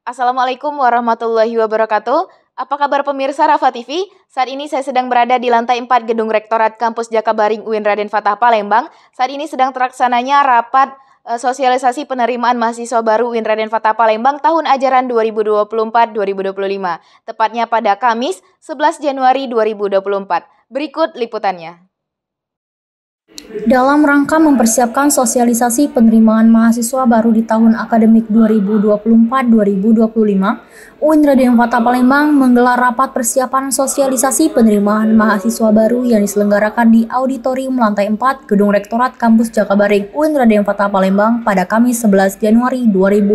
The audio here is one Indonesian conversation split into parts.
Assalamualaikum warahmatullahi wabarakatuh. Apa kabar pemirsa Rafa TV? Saat ini saya sedang berada di lantai 4 Gedung Rektorat Kampus Jakabaring UIN Raden Fatah Palembang. Saat ini sedang terlaksananya rapat sosialisasi penerimaan mahasiswa baru UIN Raden Fatah Palembang tahun ajaran 2024-2025. Tepatnya pada Kamis 11 Januari 2024. Berikut liputannya. Dalam rangka mempersiapkan sosialisasi penerimaan mahasiswa baru di tahun akademik 2024-2025, UIN Raden Fatah Palembang menggelar rapat persiapan sosialisasi penerimaan mahasiswa baru yang diselenggarakan di Auditorium Lantai 4 Gedung Rektorat Kampus Jakabaring UIN Raden Fatah Palembang pada Kamis 11 Januari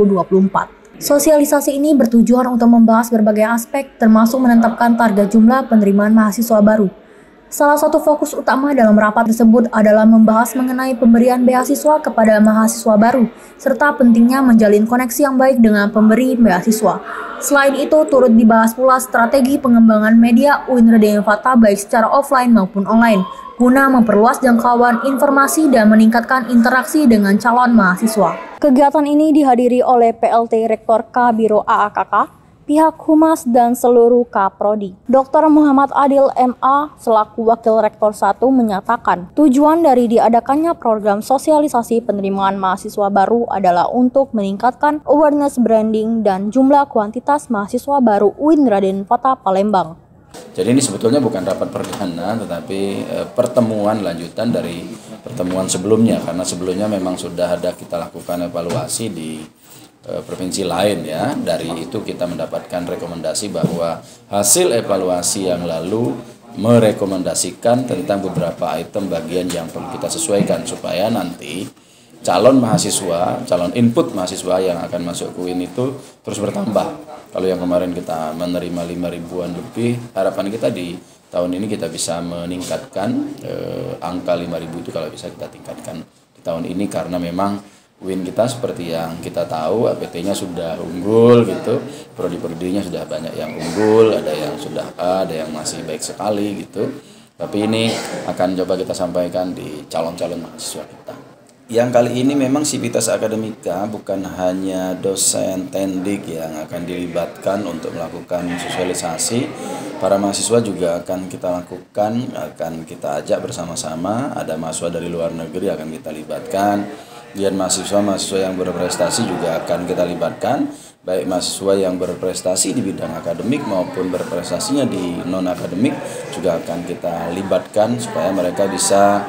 2024. Sosialisasi ini bertujuan untuk membahas berbagai aspek termasuk menetapkan target jumlah penerimaan mahasiswa baru. Salah satu fokus utama dalam rapat tersebut adalah membahas mengenai pemberian beasiswa kepada mahasiswa baru, serta pentingnya menjalin koneksi yang baik dengan pemberi beasiswa. Selain itu, turut dibahas pula strategi pengembangan media UIN Raden Fatah baik secara offline maupun online, guna memperluas jangkauan informasi dan meningkatkan interaksi dengan calon mahasiswa. Kegiatan ini dihadiri oleh PLT Rektor K Biro AAKK, pihak Humas dan seluruh Kaprodi. Dr. Muhammad Adil MA selaku Wakil Rektor 1 menyatakan, tujuan dari diadakannya program sosialisasi penerimaan mahasiswa baru adalah untuk meningkatkan awareness branding dan jumlah kuantitas mahasiswa baru UIN Raden Fatah Palembang. Jadi ini sebetulnya bukan rapat perdana, tetapi pertemuan lanjutan dari pertemuan sebelumnya, karena sebelumnya memang sudah ada kita lakukan evaluasi di provinsi lain ya. Dari itu kita mendapatkan rekomendasi bahwa hasil evaluasi yang lalu merekomendasikan tentang beberapa item bagian yang perlu kita sesuaikan supaya nanti calon mahasiswa, calon input mahasiswa yang akan masuk ke UIN itu terus bertambah. Kalau yang kemarin kita menerima 5.000-an lebih, harapan kita di tahun ini kita bisa meningkatkan angka 5.000 itu kalau bisa kita tingkatkan di tahun ini, karena memang UIN kita seperti yang kita tahu APT-nya sudah unggul gitu, prodi-prodinya sudah banyak yang unggul, ada yang sudah A, ada yang masih baik sekali gitu. Tapi ini akan coba kita sampaikan di calon-calon mahasiswa kita. Yang kali ini memang Sivitas Akademika bukan hanya dosen tendik yang akan dilibatkan untuk melakukan sosialisasi, para mahasiswa juga akan kita lakukan, akan kita ajak bersama-sama, ada mahasiswa dari luar negeri akan kita libatkan. Dan mahasiswa-mahasiswa yang berprestasi juga akan kita libatkan, baik mahasiswa yang berprestasi di bidang akademik maupun berprestasinya di non-akademik juga akan kita libatkan supaya mereka bisa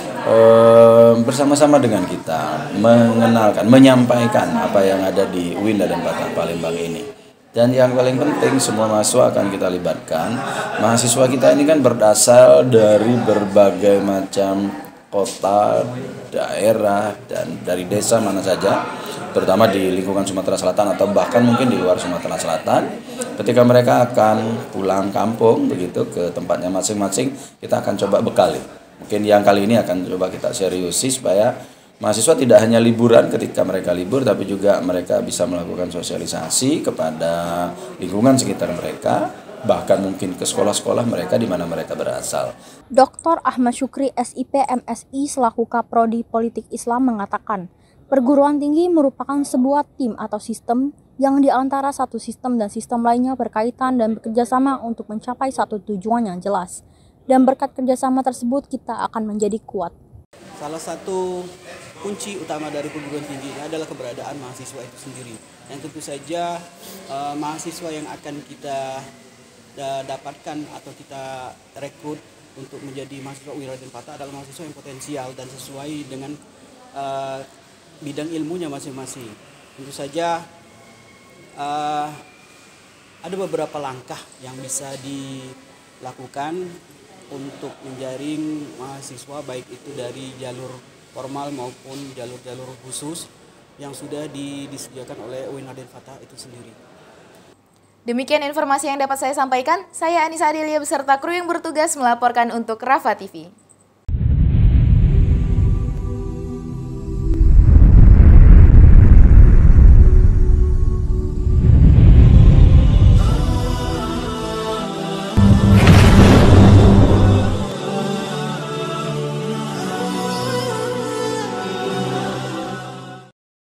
bersama-sama dengan kita mengenalkan, menyampaikan apa yang ada di UIN Raden Fatah Palembang ini. Dan yang paling penting, semua mahasiswa akan kita libatkan. Mahasiswa kita ini kan berasal dari berbagai macam kota, daerah, dan dari desa mana saja, terutama di lingkungan Sumatera Selatan atau bahkan mungkin di luar Sumatera Selatan. Ketika mereka akan pulang kampung begitu ke tempatnya masing-masing, kita akan coba bekali. Mungkin yang kali ini akan coba kita seriusi supaya mahasiswa tidak hanya liburan ketika mereka libur, tapi juga mereka bisa melakukan sosialisasi kepada lingkungan sekitar mereka, bahkan mungkin ke sekolah-sekolah mereka di mana mereka berasal. Dr. Ahmad Syukri SIP MSI selaku Kaprodi Politik Islam mengatakan, perguruan tinggi merupakan sebuah tim atau sistem yang di antara satu sistem dan sistem lainnya berkaitan dan bekerjasama untuk mencapai satu tujuan yang jelas. Dan berkat kerjasama tersebut kita akan menjadi kuat. Salah satu kunci utama dari perguruan tinggi adalah keberadaan mahasiswa itu sendiri. Yang tentu saja mahasiswa yang akan kita dapatkan atau kita rekrut untuk menjadi mahasiswa UIN Raden Fatah adalah mahasiswa yang potensial dan sesuai dengan bidang ilmunya masing-masing. Tentu saja ada beberapa langkah yang bisa dilakukan untuk menjaring mahasiswa, baik itu dari jalur formal maupun jalur-jalur khusus yang sudah disediakan oleh UIN Raden Fatah itu sendiri. Demikian informasi yang dapat saya sampaikan. Saya Anissa Adelia beserta kru yang bertugas melaporkan untuk Rafa TV.